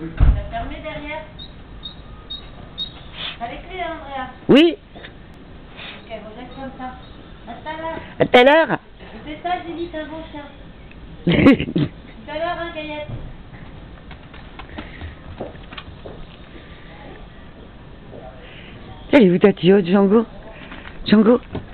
T'as fermé derrière? T'as les clés, Andrea? Oui. Ok, on reste comme ça. À tout à l'heure. À tout à l'heure. C'est ça, j'ai dit, c'est un bon chien. Tout à l'heure, hein, Gaillette. Elle est où ta tio, Django? Django?